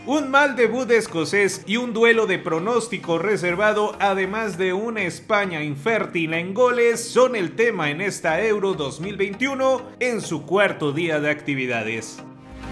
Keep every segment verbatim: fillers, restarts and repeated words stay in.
Un mal debut escocés y un duelo de pronóstico reservado, además de una España infértil en goles, son el tema en esta Euro dos mil veintiuno en su cuarto día de actividades.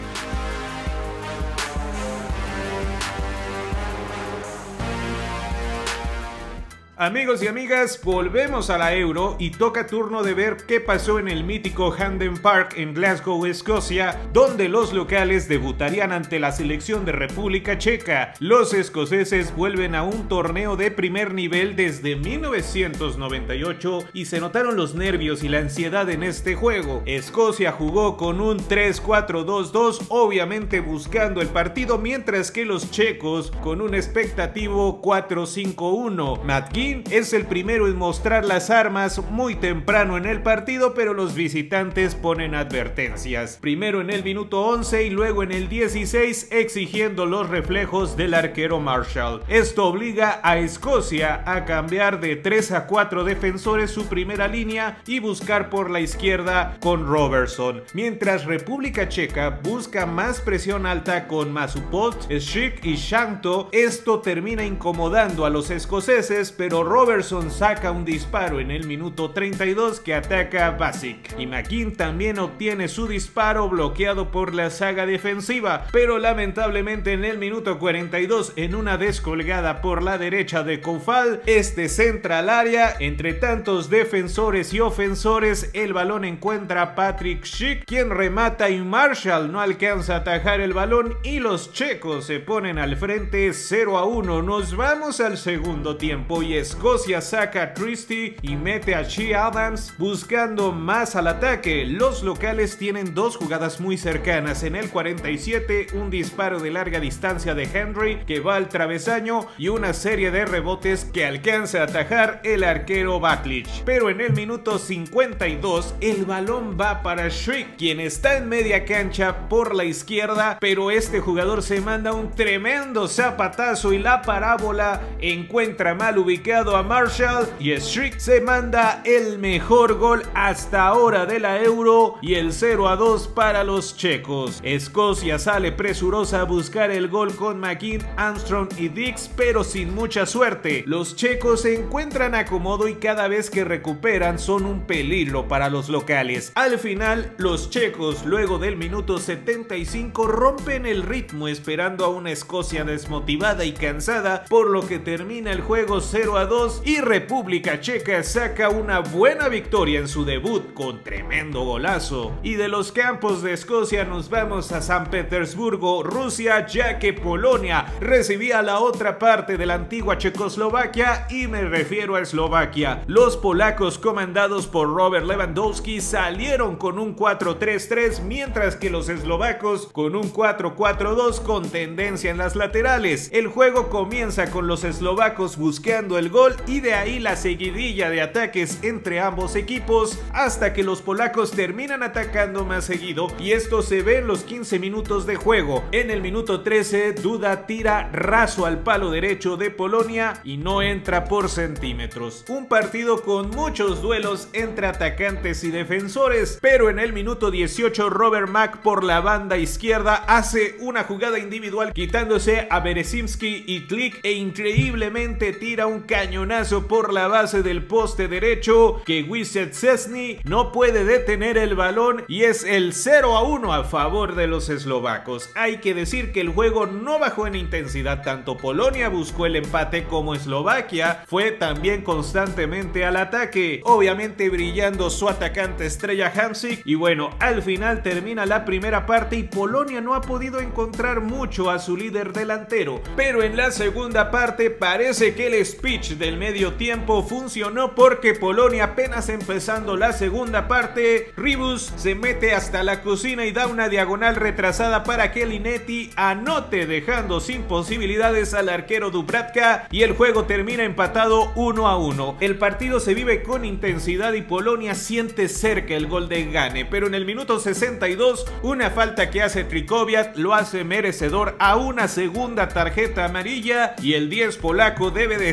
Amigos y amigas, volvemos a la Euro y toca turno de ver qué pasó en el mítico Hampden Park en Glasgow, Escocia, donde los locales debutarían ante la selección de República Checa. Los escoceses vuelven a un torneo de primer nivel desde mil novecientos noventa y ocho y se notaron los nervios y la ansiedad en este juego. Escocia jugó con un tres cuatro dos dos, obviamente buscando el partido, mientras que los checos con un expectativo cuatro cinco uno. McGinn es el primero en mostrar las armas muy temprano en el partido, pero los visitantes ponen advertencias. Primero en el minuto once y luego en el dieciséis, exigiendo los reflejos del arquero Marshall. Esto obliga a Escocia a cambiar de tres a cuatro defensores su primera línea y buscar por la izquierda con Robertson, mientras República Checa busca más presión alta con Masupot, Schick y Shanto. Esto termina incomodando a los escoceses, pero Robertson saca un disparo en el minuto treinta y dos que ataca a Basic, y McGinn también obtiene su disparo bloqueado por la saga defensiva, pero lamentablemente en el minuto cuarenta y dos, en una descolgada por la derecha de Koufal, este centra al área. Entre tantos defensores y ofensores, el balón encuentra a Patrick Schick, quien remata y Marshall no alcanza a atajar el balón y los checos se ponen al frente cero a uno. Nos vamos al segundo tiempo y Escocia saca a Christie y mete a Shea Adams buscando más al ataque. Los locales tienen dos jugadas muy cercanas. En el cuarenta y siete, un disparo de larga distancia de Henry que va al travesaño y una serie de rebotes que alcanza a atajar el arquero Backlich. Pero en el minuto cincuenta y dos, el balón va para Schick, quien está en media cancha por la izquierda, pero este jugador se manda un tremendo zapatazo y la parábola encuentra mal ubicado a Marshall y Schick se manda el mejor gol hasta ahora de la Euro y el cero a dos para los checos. Escocia sale presurosa a buscar el gol con McGinn, Armstrong y Dix, pero sin mucha suerte. Los checos se encuentran acomodo y cada vez que recuperan son un peligro para los locales. Al final, los checos, luego del minuto setenta y cinco, rompen el ritmo esperando a una Escocia desmotivada y cansada, por lo que termina el juego cero a dos y República Checa saca una buena victoria en su debut con tremendo golazo. Y de los campos de Escocia nos vamos a San Petersburgo, Rusia, ya que Polonia recibía la otra parte de la antigua Checoslovaquia, y me refiero a Eslovaquia. Los polacos, comandados por Robert Lewandowski, salieron con un cuatro tres tres, mientras que los eslovacos con un cuatro cuatro dos con tendencia en las laterales. El juego comienza con los eslovacos buscando el gol y de ahí la seguidilla de ataques entre ambos equipos hasta que los polacos terminan atacando más seguido, y esto se ve en los quince minutos de juego. En el minuto trece, Duda tira raso al palo derecho de Polonia y no entra por centímetros. Un partido con muchos duelos entre atacantes y defensores, pero en el minuto dieciocho Robert Mack por la banda izquierda hace una jugada individual quitándose a Berezinski y Klich e increíblemente tira un cañonazo por la base del poste derecho que Wojciech Szczesny no puede detener el balón, y es el cero a uno a favor de los eslovacos. Hay que decir que el juego no bajó en intensidad, tanto Polonia buscó el empate como Eslovaquia fue también constantemente al ataque, obviamente brillando su atacante estrella Hamsik. Y bueno, al final termina la primera parte y Polonia no ha podido encontrar mucho a su líder delantero, pero en la segunda parte parece que el speech del medio tiempo funcionó, porque Polonia, apenas empezando la segunda parte, Ribus se mete hasta la cocina y da una diagonal retrasada para que Linetti anote, dejando sin posibilidades al arquero Dubravka, y el juego termina empatado uno a uno. El partido se vive con intensidad y Polonia siente cerca el gol de Gane, pero en el minuto sesenta y dos, una falta que hace Krychowiak lo hace merecedor a una segunda tarjeta amarilla y el diez polaco debe de salir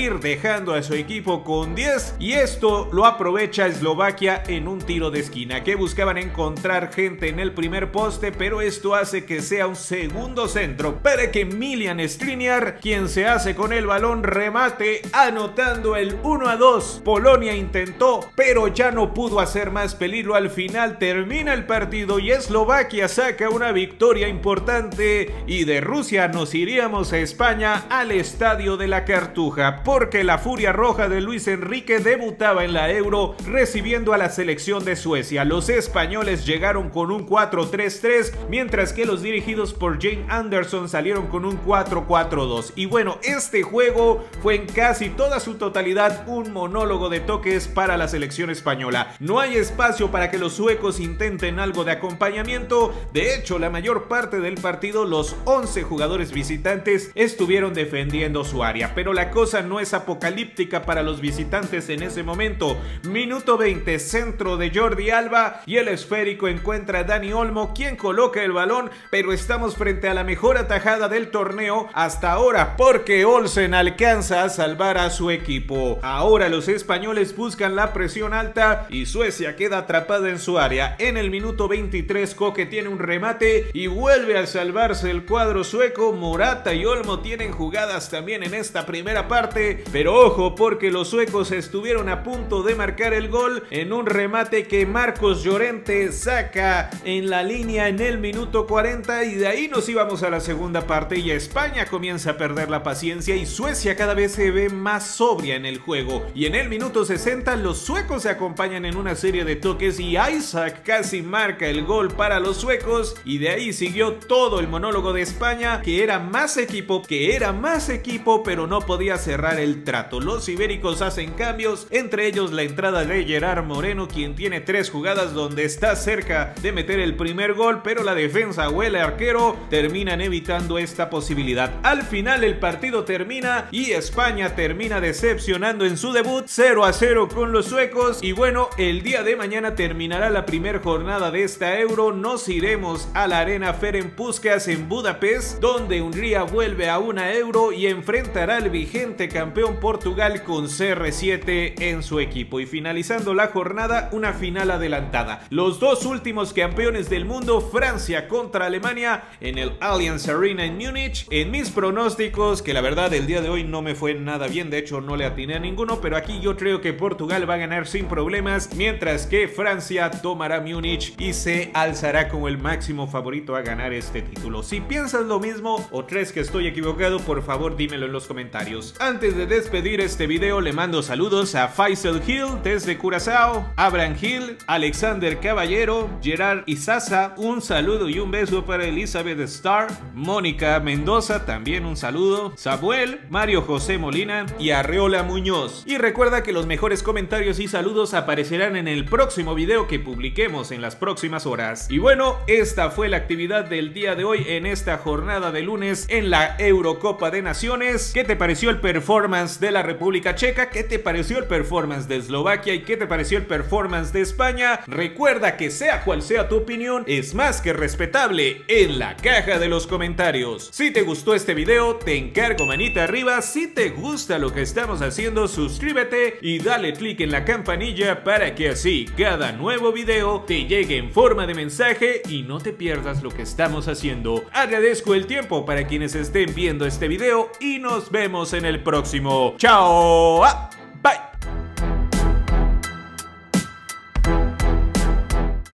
salir dejando a su equipo con diez, y esto lo aprovecha Eslovaquia en un tiro de esquina, que buscaban encontrar gente en el primer poste, pero esto hace que sea un segundo centro para que Milian Skriniar, quien se hace con el balón, remate anotando el uno a dos. Polonia intentó, pero ya no pudo hacer más peligro. Al final termina el partido y Eslovaquia saca una victoria importante, y de Rusia nos iríamos a España, al estadio de la Cartuja, porque la Furia Roja de Luis Enrique debutaba en la Euro recibiendo a la selección de Suecia. Los españoles llegaron con un cuatro tres tres, mientras que los dirigidos por Jane Anderson salieron con un cuatro cuatro dos. Y bueno, este juego fue en casi toda su totalidad un monólogo de toques para la selección española. No hay espacio para que los suecos intenten algo de acompañamiento. De hecho, la mayor parte del partido los once jugadores visitantes estuvieron defendiendo su área, pero la cosa no es apocalíptica para los visitantes en ese momento. Minuto veinte, centro de Jordi Alba, y el esférico encuentra a Dani Olmo, quien coloca el balón, pero estamos frente a la mejor atajada del torneo hasta ahora, porque Olsen alcanza a salvar a su equipo. Ahora los españoles buscan la presión alta y Suecia queda atrapada en su área. En el minuto veintitrés, Koke tiene un remate y vuelve a salvarse el cuadro sueco. Morata y Olmo tienen jugadas también en esta primera parte, pero ojo, porque los suecos estuvieron a punto de marcar el gol en un remate que Marcos Llorente saca en la línea en el minuto cuarenta, y de ahí nos íbamos a la segunda parte y España comienza a perder la paciencia y Suecia cada vez se ve más sobria en el juego. Y en el minuto sesenta los suecos se acompañan en una serie de toques y Isaac casi marca el gol para los suecos, y de ahí siguió todo el monólogo de España, que era más equipo, que era más equipo, pero no podía cerrar el trato. Los ibéricos hacen cambios, entre ellos la entrada de Gerard Moreno, quien tiene tres jugadas donde está cerca de meter el primer gol, pero la defensa o el arquero terminan evitando esta posibilidad. Al final el partido termina y España termina decepcionando en su debut cero a cero con los suecos. Y bueno, el día de mañana terminará la primera jornada de esta Euro. Nos iremos a la Arena Ferenc Puskás en Budapest, donde Hungría vuelve a una Euro y enfrentará al vigente campeón Portugal con C R siete en su equipo. Y finalizando la jornada, una final adelantada. Los dos últimos campeones del mundo, Francia contra Alemania en el Allianz Arena en Múnich. En mis pronósticos, que la verdad el día de hoy no me fue nada bien, de hecho no le atiné a ninguno, pero aquí yo creo que Portugal va a ganar sin problemas, mientras que Francia tomará Múnich y se alzará como el máximo favorito a ganar este título. Si piensas lo mismo o crees que estoy equivocado, por favor dímelo en los comentarios. Antes de despedir este video, le mando saludos a Faisal Hill desde Curazao, Abraham Hill, Alexander Caballero, Gerard Izaza, un saludo y un beso para Elizabeth Starr, Mónica Mendoza, también un saludo, Samuel, Mario José Molina y Arreola Muñoz. Y recuerda que los mejores comentarios y saludos aparecerán en el próximo video que publiquemos en las próximas horas. Y bueno, esta fue la actividad del día de hoy en esta jornada de lunes en la Eurocopa de Naciones. ¿Qué te pareció el performance de la República Checa? ¿Qué te pareció el performance de Eslovaquia? ¿Y qué te pareció el performance de España? Recuerda que sea cual sea tu opinión, es más que respetable en la caja de los comentarios. Si te gustó este video, te encargo manita arriba. Si te gusta lo que estamos haciendo, suscríbete y dale click en la campanilla para que así cada nuevo video te llegue en forma de mensaje y no te pierdas lo que estamos haciendo. Agradezco el tiempo para quienes estén viendo este video y nos vemos en el próximo. ¡Chao! ¡Ah!